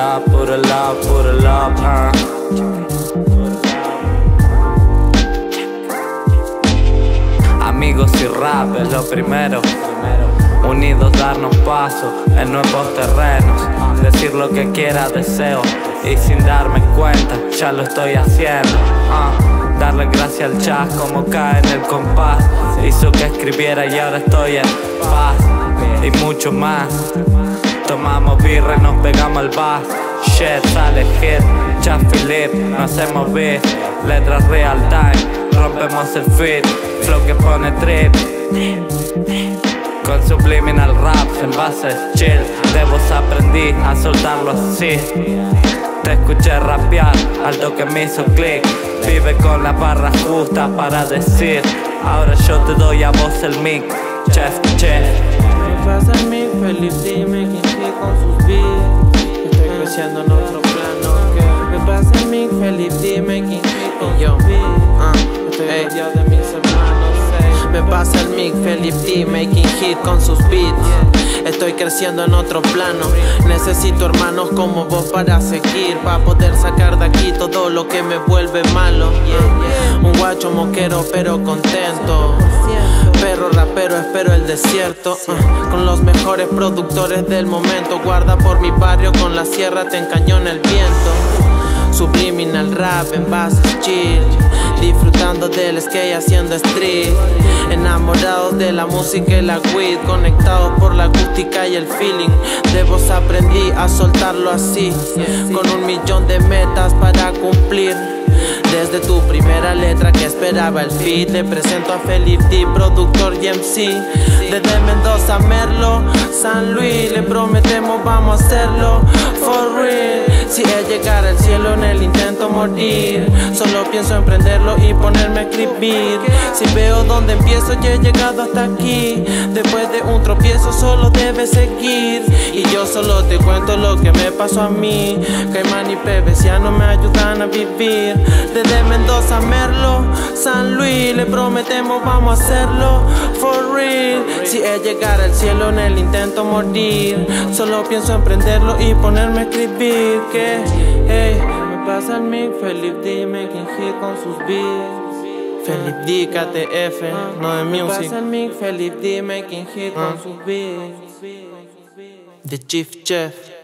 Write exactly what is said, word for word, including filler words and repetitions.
love, puro love, puro love, uh. Amigos y rap es lo primero. Unidos darnos paso en nuevos terrenos. Decir lo que quiera deseo y sin darme cuenta ya lo estoy haciendo. uh. Darle gracias al chat como cae en el compás. Hizo que escribiera y ahora estoy en paz. Y mucho más. Tomamos birra y nos pegamos al bass. Shit, sale hit, chat Philip, no hacemos beat. Letras real time, rompemos el feed. Flow que pone trip. Con subliminal raps en bases chill. De vos aprendí a soltarlo así. Te escuché rapear, algo que me hizo click. Vive con las barras justas para decir. Ahora yo te doy a vos el mic. Chef, chef. Me pasa el mic, Felipe D making hit con sus beats. Estoy creciendo en otro plano. Okay. Me pasa el mic, Felipe D making hit con yo. sus beats. Uh, Estoy rodeado de mis hermanos. Hey. Me pasa el mic, Felipe D making hit con sus beats. Estoy creciendo en otro plano. Necesito hermanos como vos para seguir, para poder sacar de aquí todo lo que me vuelve malo. Un guacho moquero pero contento. Perro rapero, espero el desierto. uh, Con los mejores productores del momento. Guarda por mi barrio, con la sierra te encañona el viento. Subliminal rap en bases chill. Disfrutando del skate haciendo street. Enamorados de la música y la weed. Conectados por la acústica y el feeling. De vos aprendí a soltarlo así. Con un millón de metas para cumplir. Desde tu primera letra que esperaba el feed. Le presento a Felipe D, productor y M C. Desde Mendoza, Merlo, San Luis. Le prometemos vamos a hacerlo for real. Si es llegar al cielo en el intento morir. Solo pienso emprenderlo y ponerme a escribir. Si veo dónde empiezo ya he llegado hasta aquí. Después de un tropiezo solo debes seguir. Y yo solo te cuento lo que me pasó a mí. Caimán y P B C no me ayudan a vivir. Desde Mendoza, Merlo, San Luis. Le prometemos vamos a hacerlo for real. Si es llegar al cielo en el intento morir. Solo pienso emprenderlo y ponerme a escribir. Que hey. Me pasa el mic, Felipe D making hit con sus beats. Felipe D, K T F, uh, no de Me music. pasa el mic, Felipe D making hit uh. con sus beats. The Chief Chef.